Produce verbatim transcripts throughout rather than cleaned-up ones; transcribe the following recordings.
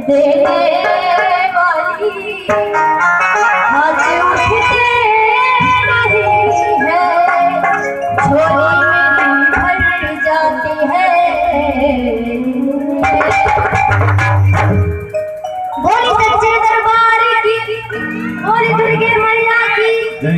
देने वाली हाथ उठते नहीं है, झोली मेरी भर जाती है। बोली सच्चे दरबार की, बोली दुर्गे मैया की।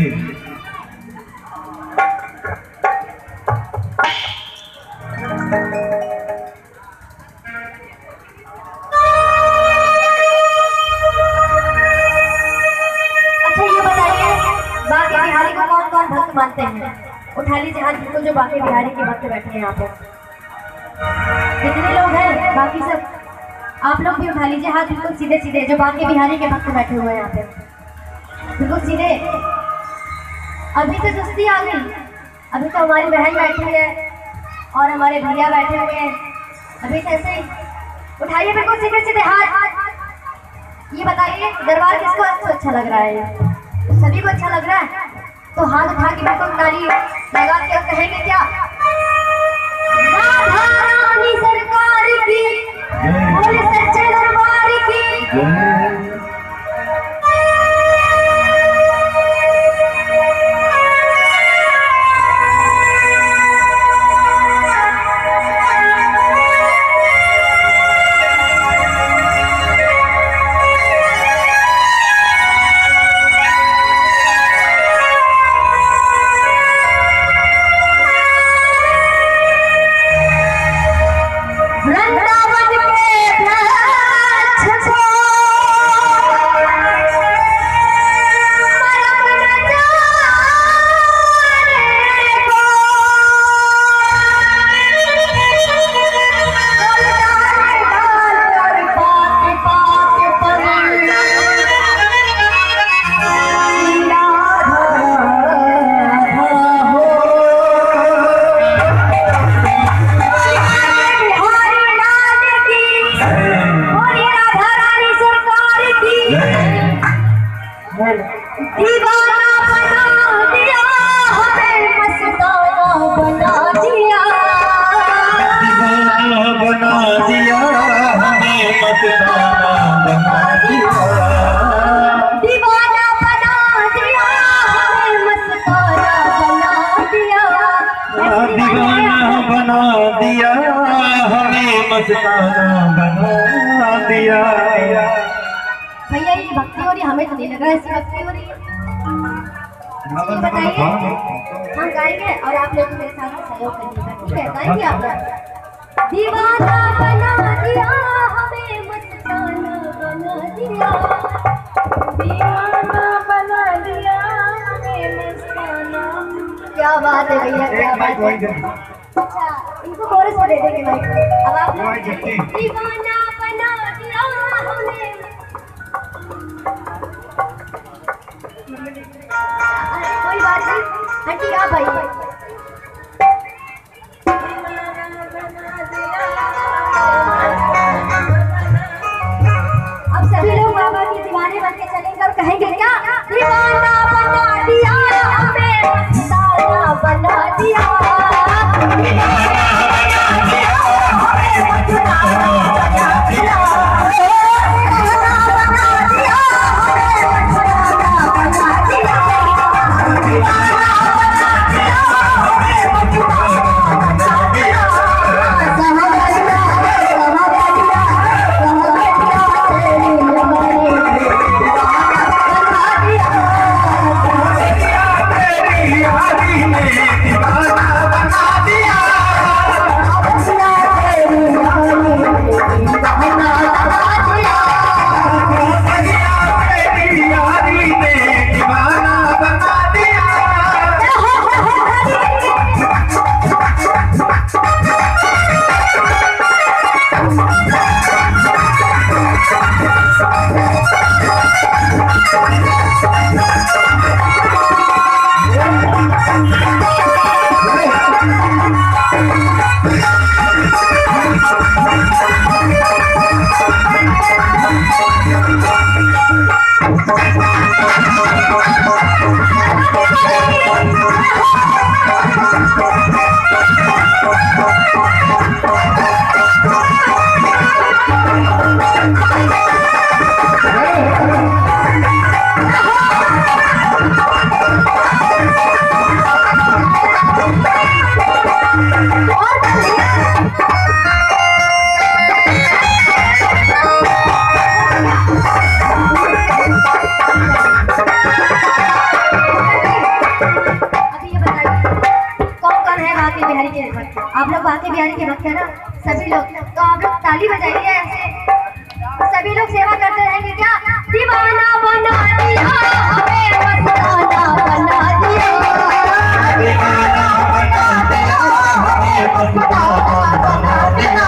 भक्त मानते हैं, उठा लीजिए हाथ बिल्कुल जो बाकी बिहारी के भक्त बैठे हैं यहाँ पे। कितने लोग हैं बाकी सब? आप लोग भी उठा लीजिए हाथ बिल्कुल सीधे सीधे, जो बाकी बिहारी के भक्त बैठे हुए हैं यहाँ पे बिल्कुल सीधे। अभी तो सुस्ती आ गई, अभी तो हमारी बहन बैठी है और हमारे भैया बैठे हुए हैं, अभी तो ऐसे ही उठाइए बिल्कुल सीधे सीधे हाथ। ये बताइए दरबार किसको अच्छा लग रहा है? सभी को अच्छा लग रहा है तो हाथ उठा के बिल्कुल ताली लगा के कहेंगे क्या? राधा रानी सरकार की, बोले सच्चे दरबार की। दीवाना बना दिया हमें, मस्ताना बना दिया, दीवाना बना दिया हमें, मस्ताना बना दिया, दीवाना बना दिया हमें, मस्ताना बना दिया, दीवाना बना दिया हमें, मस्ताना बना दिया। भैया ये भक्ति हो रही, हमें तो नहीं लग रहा है ऐसी भक्ति हो रही है। बताइए हम गाएंगे और आप लोग मेरे साथ सहयोग करिएगा, ठीक है? गाएंगे आप लोग। दीवाना बना दिया हमें, मस्ताना बना दिया, दीवाना बना दिया हमें, मस्ताना। क्या बात है भैया, क्या बात है। अच्छा इनको कोरस में दे देंगे भाई। अब आप लोग दीवाना बना दिया हमें, कोई बात नहीं आंटी आप आइए। अब सभी लोग बाबा की दीवाने बन के चलेंगे और कहेंगे क्या? दीवाना बना दिया हमें, मस्ताना बना दिया, दीवाना बना दिया हमें, मस्ताना बना दिया। के वक्त है ना, सभी लोग तो आप लोग ताली बजाइए ऐसे, सभी लोग सेवा करते रहेंगे। क्या दीवाना बना दिया हमें, मस्ताना बना दिया, दीवाना बना दिया हमें, मस्ताना बना दिया,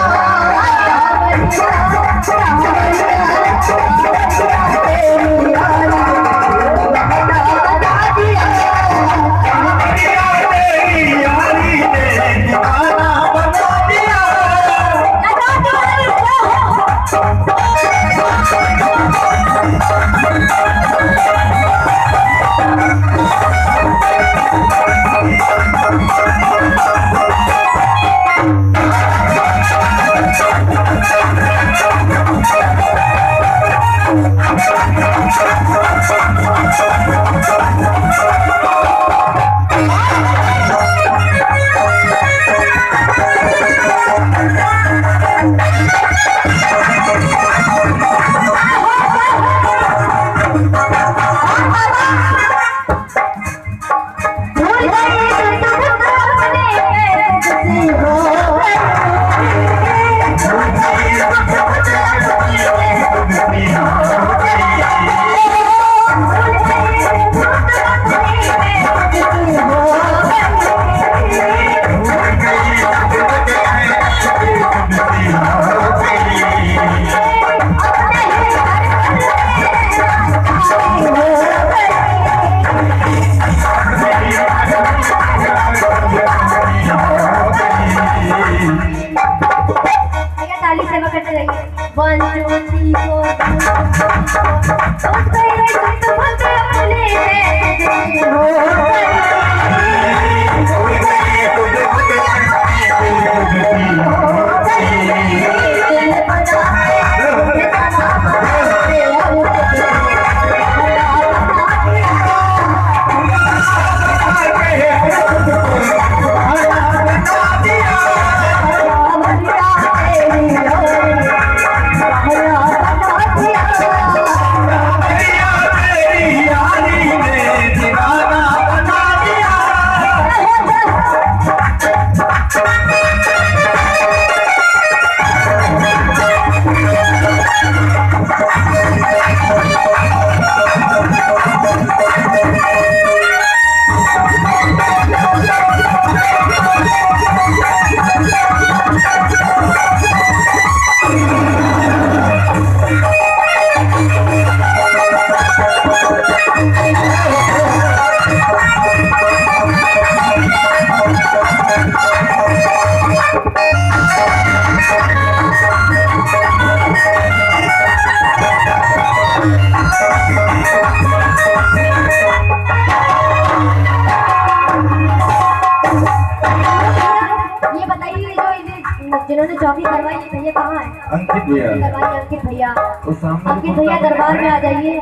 जिन्होंने चौकी करवाई है भैया कहाँ है? अंकित भैया। अंकित भैया, वो सामने अंकित भैया दरबार में आ जाइए।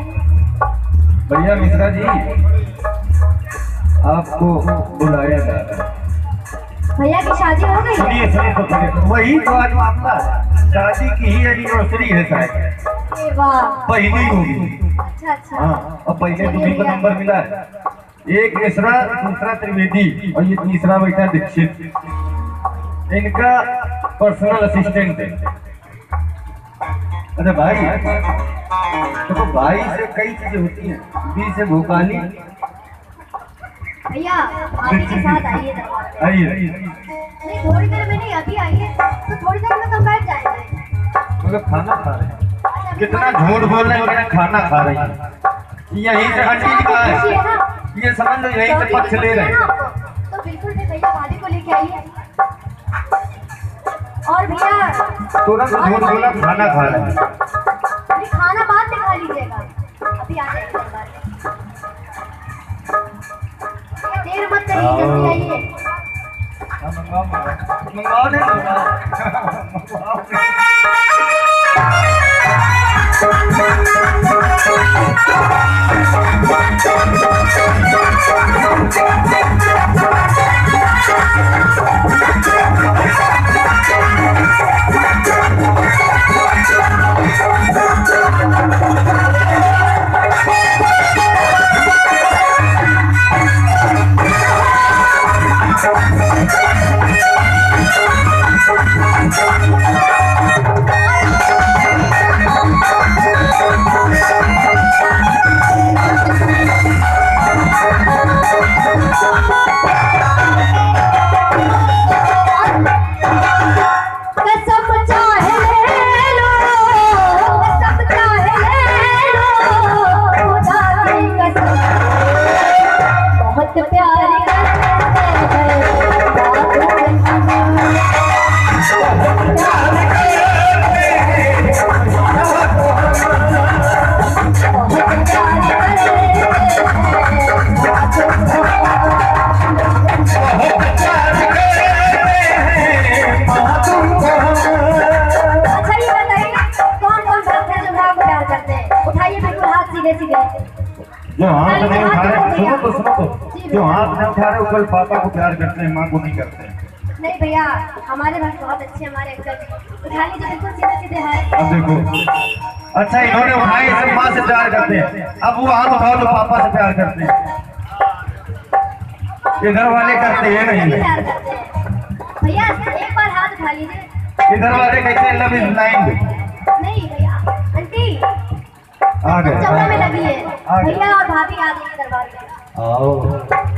भैया मिश्रा जी आपको बुलाया जा रहा है। भैया की शादी हो गई? सुनिए सुनिए तो सुनिए, वही तो आज मामला है, शादी की ही एनिवर्सरी है शायद, वाह पहली होगी। अच्छा अच्छा। हाँ, और पहले दूसरी को नंबर मिला है, एक मिश्रा दूसरा त्रिवेदी और ये तीसरा बैठा दीक्षित, इनका पर्सनल असिस्टेंट है। अरे भाई देखो, भाई से कई चीजें होती हैं, बी से भोकाली। भैया भाभी के साथ आइए दरबार में। आइए। नहीं थोड़ी देर में नहीं, अभी आइए तो थोड़ी देर में तो बैठ जाएंगे। मतलब खाना खा रहे हैं, कितना झूठ बोल रहे हैं, खाना खा रही है, यहीं से हर चीज का है, ये समझ लो यहीं से पक्ष ले रहे हैं। तो बिल्कुल भी भैया भाभी को लेके आइए। और भैया तुरंत झूठ बोला, खाना खा रहे हैं। अभी खाना बाद में खा लीजिएगा, अभी आ जाइए दरबार में। देर मत करिए, जल्दी आइए। मंगवाओ नहीं मंगवाओ। जो हाथ नहीं उठा रहे, सुनो तो सुनो तो, जो हाथ नहीं उठा रहे वो कल पापा को प्यार करते हैं, माँ को नहीं करते हैं। नहीं भैया, हमारे भाई बहुत अच्छे, हमारे अंकल उठा लीजिए, बिल्कुल सीधे सीधे है। अब देखो, अच्छा इन्होंने उठाए इसे माँ से प्यार करते हैं, अब वो हाथ उठाओ तो पापा से प्यार करते हैं। ये घर वाले करते हैं नहीं। प्यार करते हैं भैया, एक बार हाथ उठा लीजिए। इधर वाले कहते हैं लव इज ब्लाइंड। नहीं भैया, आंटी आ गए, चौड़ा में लगी है आ गए। भैया, और भाभी आ गई दरबार में। आओ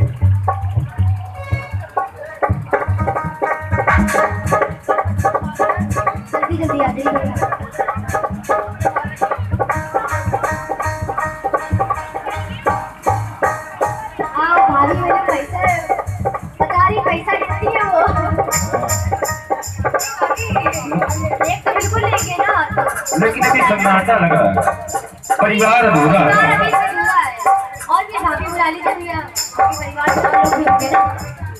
जल्दी जल्दी आ जाइए भैया। आओ भाभी, मेरे पैसा बता रही, पैसा कितनी है वो? एक तो बिल्कुल लेंगे ना, लेकिन अभी सन्नाटा लगा है, परिवार अधूरा है। परिवार अभी से हुआ है। और भी भाभी बुला लीजिए भैया, आपके परिवार से और लोग भी होंगे ना।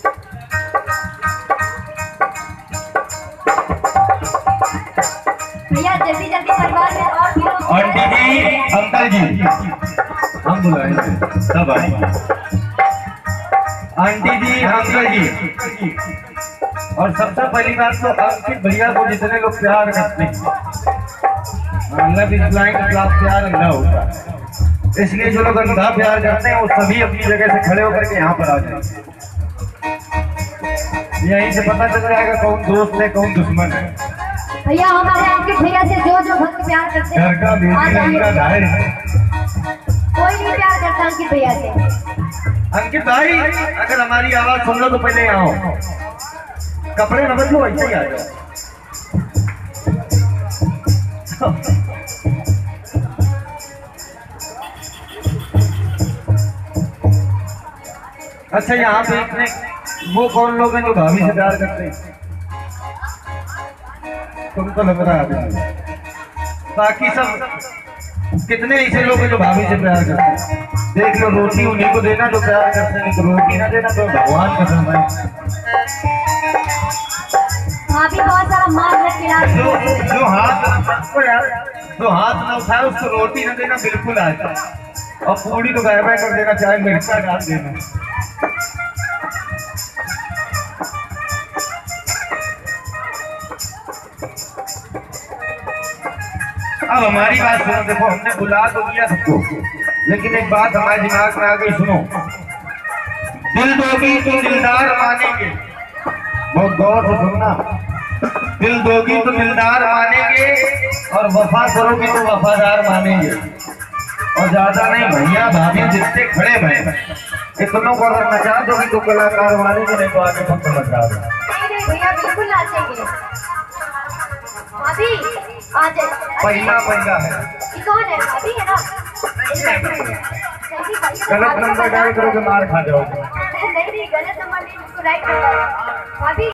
भैया जल्दी जल्दी परिवार में और भी लोग। आंटी जी, अंकल जी, हम बुलाएंगे सब आएंगे। आंटी जी, अंकल जी, और सबसे पहली बात तो अंकित भैया को जितने लोग प्यार करते हैं, लव इज ब्लाइंड, प्यार अंधा होता है, इसलिए जो लोग अंधा प्यार करते हैं वो सभी अपनी जगह से खड़े होकर के यहाँ पर आ जाएंगे। यहीं से पता चल जाएगा कौन दोस्त है कौन दुश्मन है। भैया हमारे अंकित भैया से जो जो भक्त प्यार करते हैं, घर का बेटी लड़का ढाई है। कोई नहीं प्यार करता अंकित भैया से। अंकित भाई, अगर हमारी आवाज सुन लो तो पहले आओ, कपड़े न बदलो, ऐसे ही आ जाओ। अच्छा, यहाँ पे इतने वो कौन लोग हैं जो भाभी से प्यार करते हैं? तुमको लग रहा है अभी। बाकी सब कितने ऐसे लोग हैं जो भाभी से प्यार करते हैं? देख लो, रोटी उन्हीं को देना जो प्यार करते हैं, तो रोटी ना देना तो भगवान कसम है। भाभी बहुत सारा मार रख के जो जो हाथ को यार जो हाथ ना उठाए उसको रोटी ना देना बिल्कुल आता है, और पूरी तो गायब कर देना, चाहे मिर्चा डाल देना। अब हमारी बात सुनो, देखो हमने बुला तो दिया सबको, लेकिन एक बात हमारे दिमाग में आ गई, सुनो। दिल दोगी तो दिलदार मानेंगे, बहुत गौर से सुनना। दिल दोगी तो दिलदार मानेंगे, और वफा करोगी तो वफादार मानेंगे। और ज्यादा नहीं, भैया भाभी जितने खड़े हैं इतनों को अगर नचा दोगी तो कलाकार मानेंगे, नहीं तो आगे सबको नचा दो। नहीं भैया, बिल्कुल नाचेंगे। भाभी आ जाए। पहला पहला है, ये कौन है? भाभी है ना? गलत नंबर डायल करोगे मार खा जाओगे। नहीं नहीं, गलत नंबर नहीं, इसको राइट करना है। भाभी